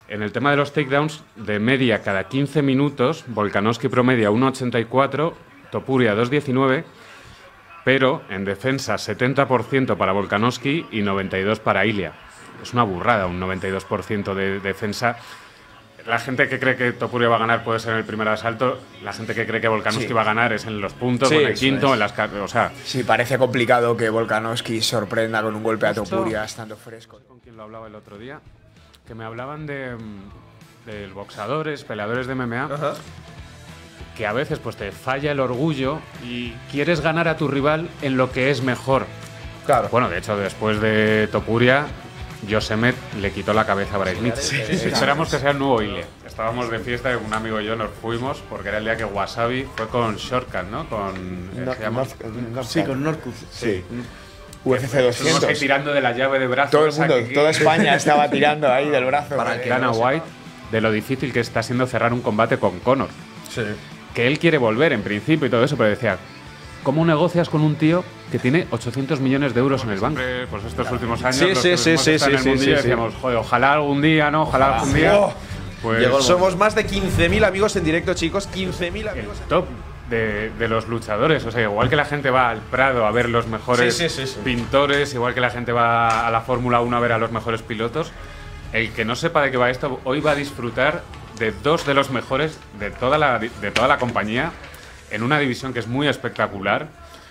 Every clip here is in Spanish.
en el tema de los takedowns, de media cada 15 minutos, Volkanovski promedia 1,84, Topuria 2,19, pero en defensa 70% para Volkanovski y 92% para Ilia. Es una burrada, un 92% de defensa. La gente que cree que Topuria va a ganar puede ser en el primer asalto. La gente que cree que Volkanovski va a ganar es en los puntos, en el quinto, en las... O sea, sí, parece complicado que Volkanovski sorprenda con un golpe a Topuria estando fresco. ¿Con quién lo hablaba el otro día? Que me hablaban de boxadores, peleadores de MMA, que a veces pues te falla el orgullo y quieres ganar a tu rival en lo que es mejor. Claro. Bueno, de hecho, después de Topuria, Josemet le quitó la cabeza a Bryce Mitchell. Sí. Esperamos que sea el nuevo Ilia. Estábamos de fiesta, un amigo y yo nos fuimos porque era el día que Wasabi fue con Shortcut, ¿no? Con con Norcut. Sí. UFC 200. Tirando de la llave de brazo. Todo el mundo, toda España estaba tirando ahí del brazo. Para que Dana White, de lo difícil que está siendo cerrar un combate con Conor. Sí. Que él quiere volver en principio y todo eso, pero decía, ¿cómo negocias con un tío que tiene 800 millones de euros en el banco? Pues estos últimos años decíamos, joder, ojalá algún día, ¿no? Ojalá algún día. Pues somos más de 15.000 amigos en directo, chicos. 15.000 amigos. El top de los luchadores. O sea, igual que la gente va al Prado a ver los mejores pintores, igual que la gente va a la Fórmula 1 a ver a los mejores pilotos, el que no sepa de qué va esto, hoy va a disfrutar de dos de los mejores de toda la compañía en una división que es muy espectacular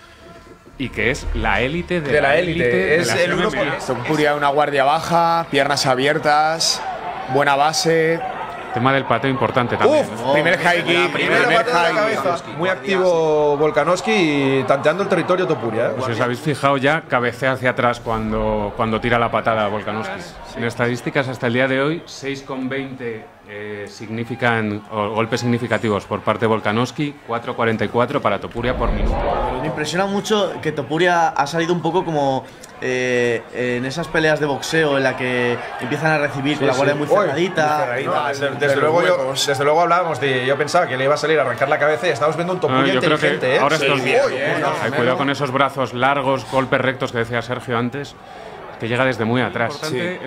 y que es la élite de la élite. Es el uno por Topuria, una guardia baja, piernas abiertas, buena base. Tema del pateo importante también. Primer high kick, primer high kick. Muy activo Volkanovski y tanteando el territorio Topuria. Si os habéis fijado ya, cabecea hacia atrás cuando tira la patada Volkanovski. En estadísticas hasta el día de hoy, 6,20 significan golpes significativos por parte de Volkanovski, 4,44 para Topuria por minuto. Me impresiona mucho que Topuria ha salido un poco como en esas peleas de boxeo en la que empiezan a recibir con la guardia muy cerradita. Desde luego hablábamos yo pensaba que le iba a salir a arrancar la cabeza y estamos viendo un Topuria inteligente. Ahora estoy bien. Cuidado con esos brazos largos, golpes rectos que decía Sergio antes, que llega desde muy atrás.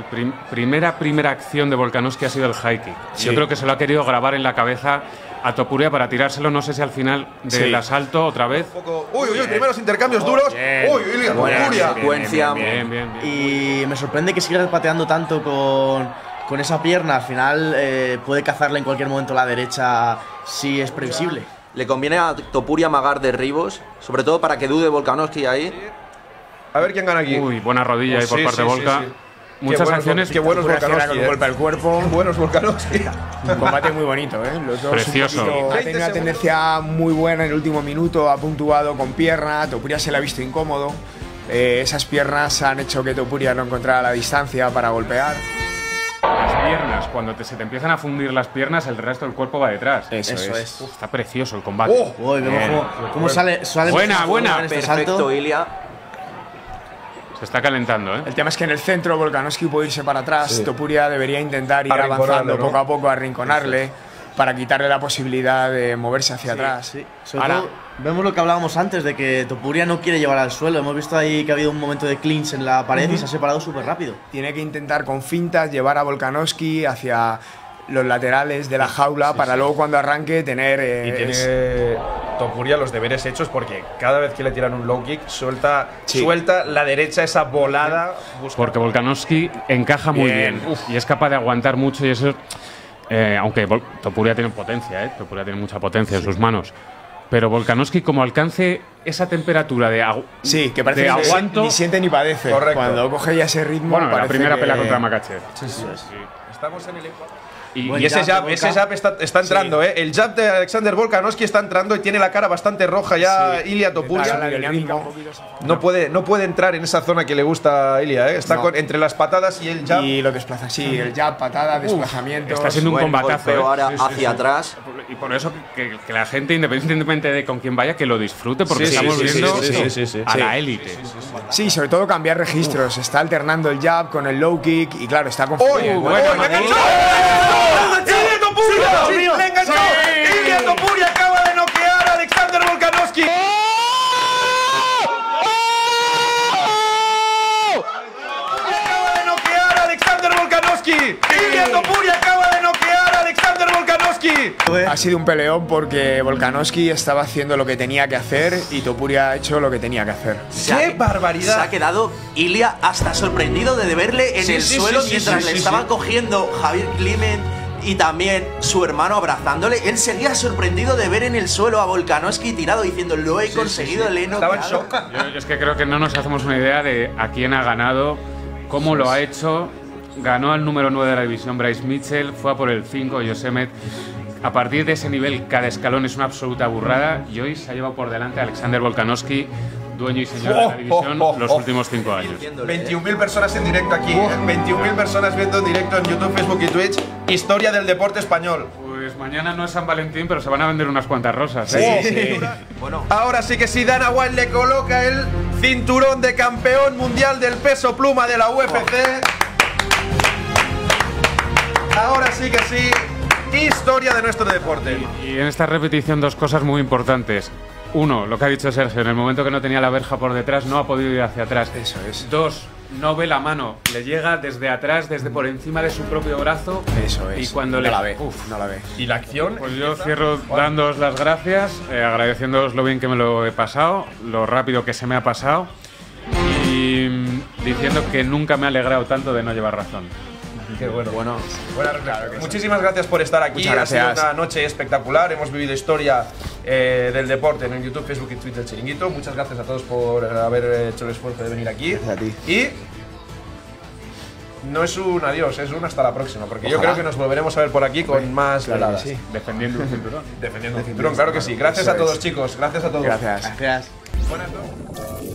Primera acción de Volkanovski ha sido el high kick. Yo creo que se lo ha querido grabar en la cabeza a Topuria para tirárselo, no sé si al final del asalto otra vez. Primeros intercambios duros. Topuria. Bien. Y me sorprende que siga pateando tanto con esa pierna. Al final puede cazarle en cualquier momento la derecha si es previsible. Le conviene a Topuria amagar derribos, sobre todo para que dude Volkanovski ahí. A ver quién gana aquí. Buena rodilla ahí por parte de Volka. Muchas acciones. Qué buenos Volkanovski. Con un golpe al cuerpo. Buenos Volkanovski. Un combate muy bonito, ¿eh? Los dos. Precioso. Ha tenido una tendencia muy buena en el último minuto, ha puntuado con pierna. Topuria se le ha visto incómodo. Esas piernas han hecho que Topuria no encontrara la distancia para golpear. Las piernas, cuando se te empiezan a fundir las piernas, el resto del cuerpo va detrás. Eso es. Está precioso el combate. Vemos cómo sale buena. Perfecto, Ilia. Se está calentando, ¿eh? El tema es que en el centro Volkanovski puede irse para atrás. Topuria debería intentar ir avanzando poco a poco, arrinconarle, para quitarle la posibilidad de moverse hacia atrás. Sobre todo, vemos lo que hablábamos antes, de que Topuria no quiere llevar al suelo. Hemos visto ahí que ha habido un momento de clinch en la pared y se ha separado súper rápido. Tiene que intentar con fintas llevar a Volkanovski hacia los laterales de la jaula para luego cuando arranque tener… y tiene Topuria los deberes hechos porque cada vez que le tiran un low kick suelta la derecha esa volada. Porque Volkanovski encaja muy bien y es capaz de aguantar mucho y eso… aunque Topuria tiene potencia, Topuria tiene mucha potencia en sus manos. Pero Volkanovski, como alcance esa temperatura de que parece de aguanto, ni siente ni padece. Correcto. Cuando coge ya ese ritmo. Bueno, la primera pelea contra Makhachev. Estamos en el Ecuador. Buen Y ese jab jab está entrando, El jab de Alexander Volkanovski está entrando y tiene la cara bastante roja ya Ilia Topuria. No puede entrar en esa zona que le gusta a Ilia, Está entre las patadas y el jab. Y lo desplaza, el jab, patada, desplazamiento. Está siendo un combatazo. Pero ahora hacia atrás. Y por eso que la gente, independientemente de con quién vaya, que lo disfrute, porque estamos viendo a la élite. Sí, sobre todo cambiar registros. Está alternando el jab con el low kick y claro, está confundiendo. ¡Le enganchó! Ilia Topuria acaba de noquear a Alexander Volkanovski. Acaba de noquear a Alexander Volkanovski. Ilia Topuria acaba Ha sido un peleón porque Volkanovski estaba haciendo lo que tenía que hacer y Topuria ha hecho lo que tenía que hacer. ¡Qué barbaridad! Se ha quedado Ilia hasta sorprendido de verle en el suelo mientras le estaban cogiendo Javier Climent y también su hermano abrazándole. Él seguía sorprendido de ver en el suelo a Volkanovski tirado diciendo lo he conseguido, le he noqueado. Estaba en shock. Yo es que creo que no nos hacemos una idea de a quién ha ganado, cómo lo ha hecho. Ganó al número 9 de la división Bryce Mitchell, fue a por el 5 Yosemet. A partir de ese nivel, cada escalón es una absoluta burrada y hoy se ha llevado por delante a Alexander Volkanovski, dueño y señor de la división los últimos 5 años. 21.000 personas en directo aquí, 21.000 personas viendo en directo en YouTube, Facebook y Twitch. Historia del deporte español. Pues mañana no es San Valentín, pero se van a vender unas cuantas rosas. Bueno, ahora sí que sí, Dana White le coloca el cinturón de campeón mundial del peso pluma de la UFC. Ahora sí que sí, historia de nuestro deporte. Y en esta repetición 2 cosas muy importantes. 1, lo que ha dicho Sergio, en el momento que no tenía la verja por detrás no ha podido ir hacia atrás. Eso es. 2, no ve la mano, le llega desde atrás, desde por encima de su propio brazo. Eso es. Y cuando no le la ve. No la ve. ¿Y la acción? Pues yo cierro dándoos las gracias, agradeciéndoos lo bien que me lo he pasado, lo rápido que se me ha pasado y diciendo que nunca me ha alegrado tanto de no llevar razón. Qué bueno. Muchísimas gracias por estar aquí. Ha sido una noche espectacular. Hemos vivido historia del deporte en YouTube, Facebook y Twitter del Chiringuito. Muchas gracias a todos por haber hecho el esfuerzo de venir aquí. Gracias a ti. Y no es un adiós, es un hasta la próxima, porque yo creo que nos volveremos a ver por aquí con más veladas. Sí. Defendiendo el cinturón. Defendiendo el cinturón, claro que sí. Gracias a todos, chicos. Gracias a todos. Gracias. Gracias. Buenas noches.